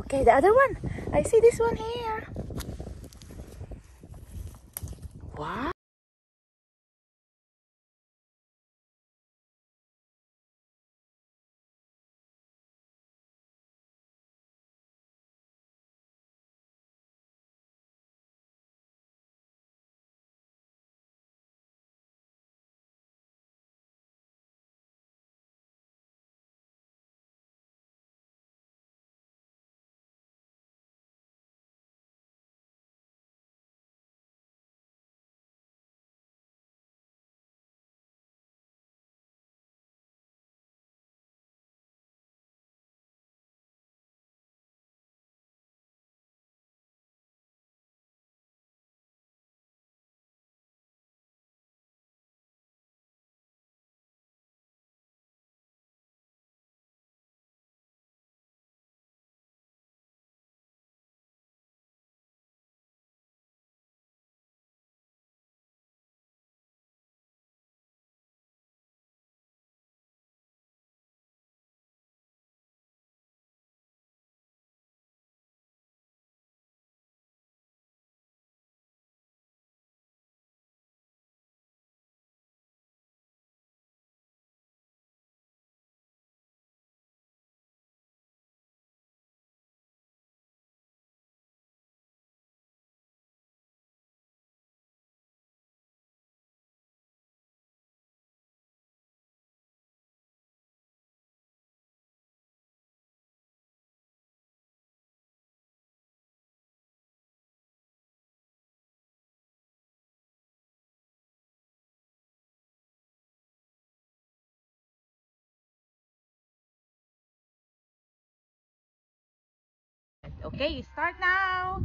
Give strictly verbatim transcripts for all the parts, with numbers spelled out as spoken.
Okay, the other one. I see this one here. Wow. Okay, you start now.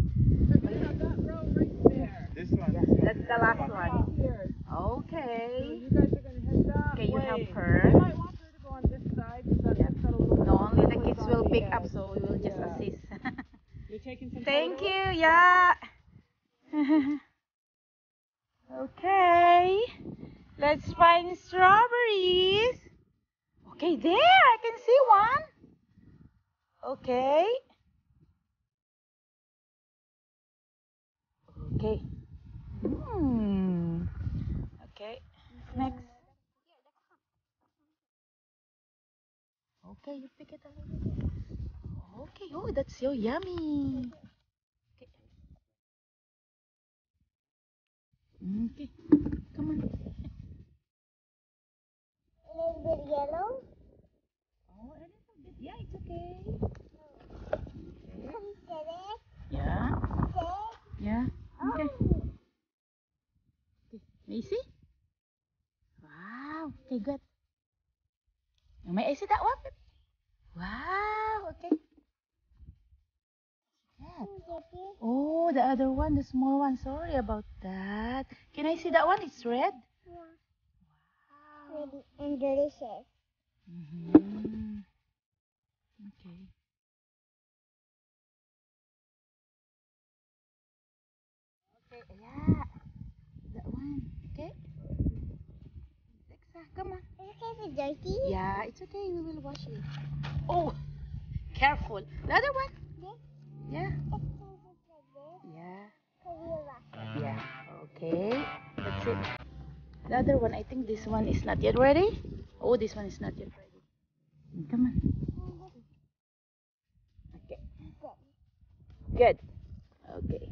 This one. That's the last one. Okay. You guys are going to head that Okay, you way. help her. You might want her to go on this side because that Yeah. has got a little bit No, of only the surface kids on will the pick edge. up, so we will just Yeah. assist. You're taking some Thank photos? you. Yeah. Okay. Let's find strawberries. Okay, there. I can see one. Okay. Okay. Hmm. Okay. Next. Okay, you pick it a little bit. Okay. Oh, that's so yummy. Okay. Okay. Come on. A little bit yellow. Oh, a little bit. Yeah, it's okay. Come get it. Yeah. Get. Yeah. Okay. Oh. Okay. Macy? Wow. Okay, good. May I see that one? Wow. Okay. That. Oh, the other one, the small one. Sorry about that. Can I see that one? It's red. Wow. Pretty and delicious. Mm-hmm. Okay. Okay. Yeah. That one. Okay. Alexa, come on. Is it dirty? Yeah, it's okay. We will wash it. Oh, careful. The other one. Yeah. Yeah. Yeah. Okay. That's it. The other one, I think this one is not yet ready. Oh, this one is not yet ready. Come on. Okay. Good. Okay.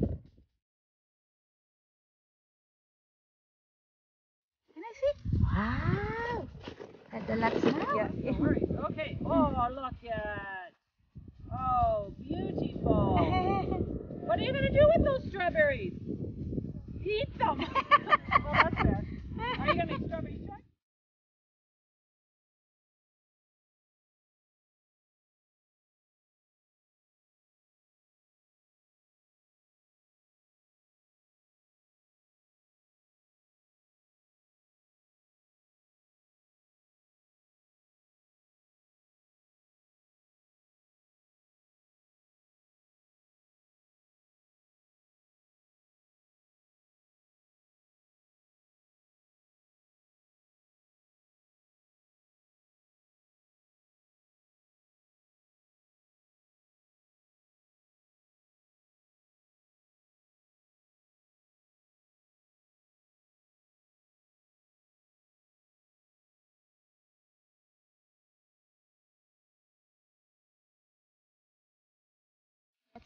Can I see? Wow. Had the lots now. Yeah, no worries. Okay. Oh, look at. Oh, beautiful. What are you going to do with those strawberries? Eat them. Well, that's fair. Are you going to make strawberry shortcake?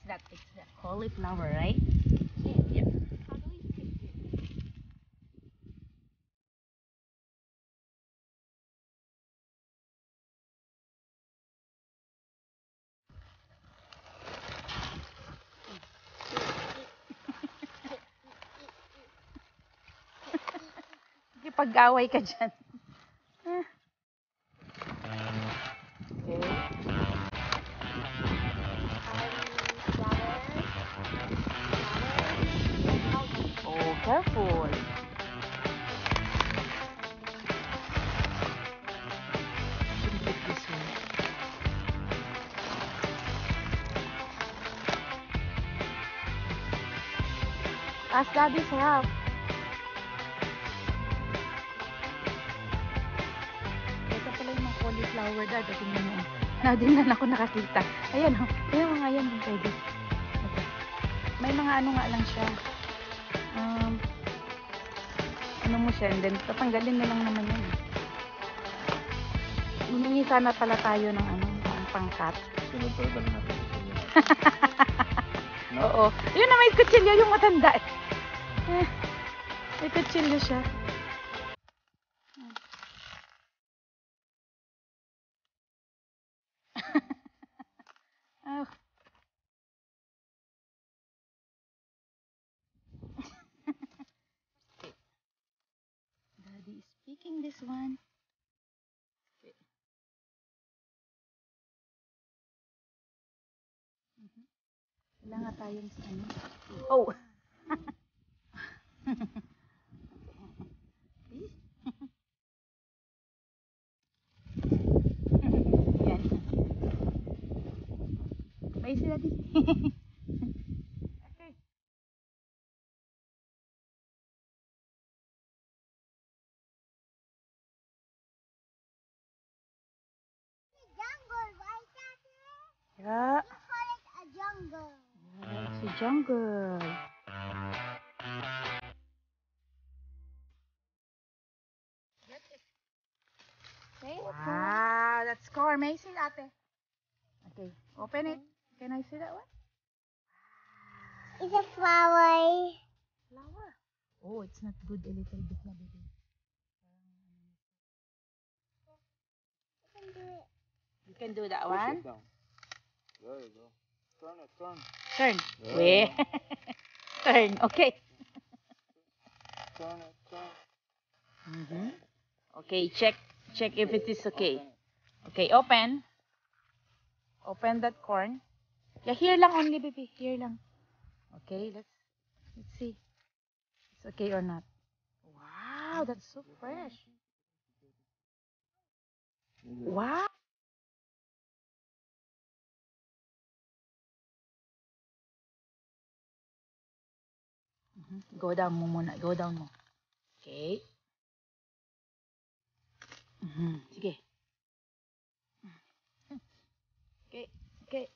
that? It's the cauliflower, right? Yeah. How do we pick it? Pag-away ka dyan. Oh, careful. Should put this way. Ask Daddy's help. Ito pala yung mga cauliflower, Dad. Tingnan mo. Na din na ako nakakita. Ayan, oh. Ayan mga yan. Pwede. Okay. May mga ano nga lang siya. Um, ano mo siya. And then, tatanggalin na lang naman yan. Humingi sana pala tayo ng ano, ng pangkat. Sunod-sunod lang natin. No? Oo. Yun na, may kutsilyo yung matanda. Eh, may kutsilyo siya. Oh. Daddy is picking this one. Okay. Mhm. Wala nga tayong ano. Oh! Yan. Bye sila din. Okay. Jungle, right, Daddy? Yeah. You call it a jungle. Yeah, it's a jungle. Okay. Wow, that's core. May I see that? Okay, open it. Can I see that one? It's a flower. Flower. Oh, it's not good a little bit na baby. You can do it. You can do that Push one. it down. There you go. Turn it, turn. Turn. There Wait. you go. Turn. Okay. Turn it, turn. Mm-hmm. Okay, check. Check if it is okay. Open it. Okay, open. Open that corn. Yeah, here lang only, baby. Here lang. Okay, let's let's see. It's okay or not. Wow, that's so fresh. Wow. Mhm. Go down mo muna. Go down mo. Okay. Mhm. Sige. Okay. Okay.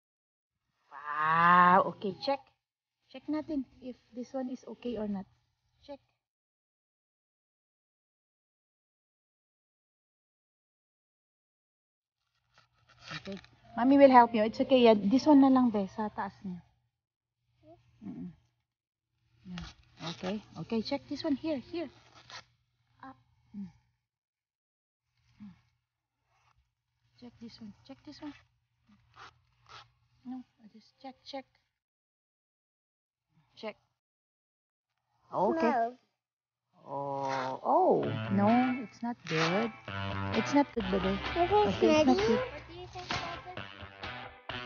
Wow. Okay, check. Check natin if this one is okay or not. Check. Okay. Mommy will help you. It's okay. Yeah, this one na lang, be, sa taas niya. Mm-mm. Yeah. Okay. Okay, check this one here. Here. Up. Mm. Mm. Check this one. Check this one. No, just check, check. Check. Okay. No. Oh, oh, no, it's not good. It's not good, baby. This is Okay, it's not ready. good. What do you think about this?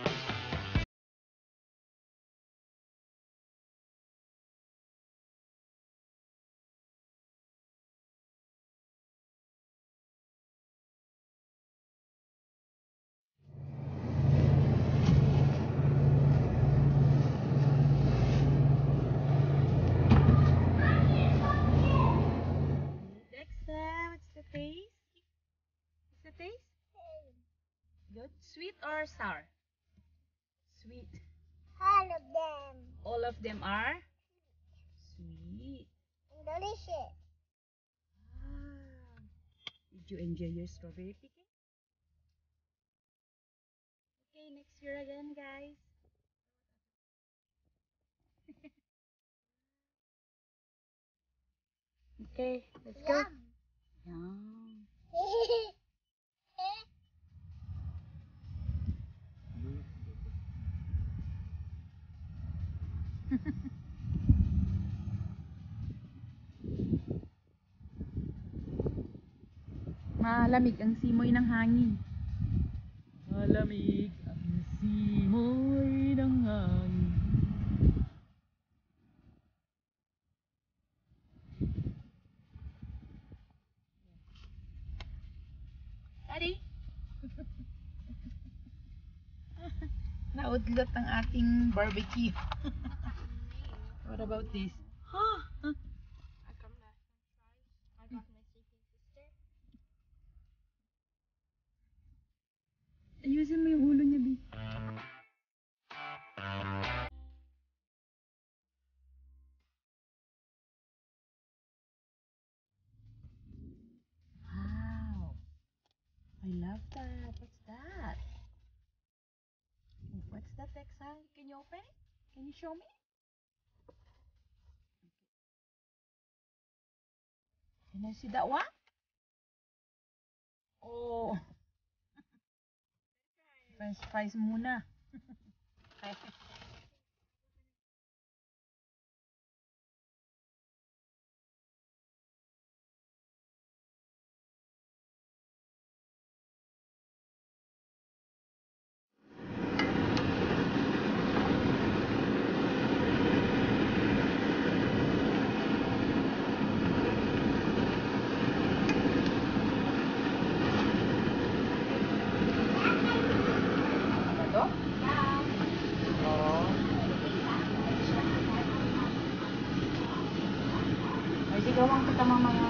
Dexa, what's the taste? What's the taste? Good. Sweet or sour? Sweet. All of them. All of them are sweet. And delicious. Ah. Did you enjoy your strawberry picking? Okay, next year again, guys. Okay, let's go. Yum. Yum. Malamig ang simoy ng hangin. Malamig ang simoy ng hangin. Daddy? Naudlot ang ating barbecue. What about this? Huh? I come back I got my sleeping sister. Ayusin mo yung ulo niya, Bi. Wow. I love that. What's that? What's that, Texan? Can you open it? Can you show me? Can I see that one? Oh. French fries muna. Ano to? Oo. Ay, sigawan kita mamaya.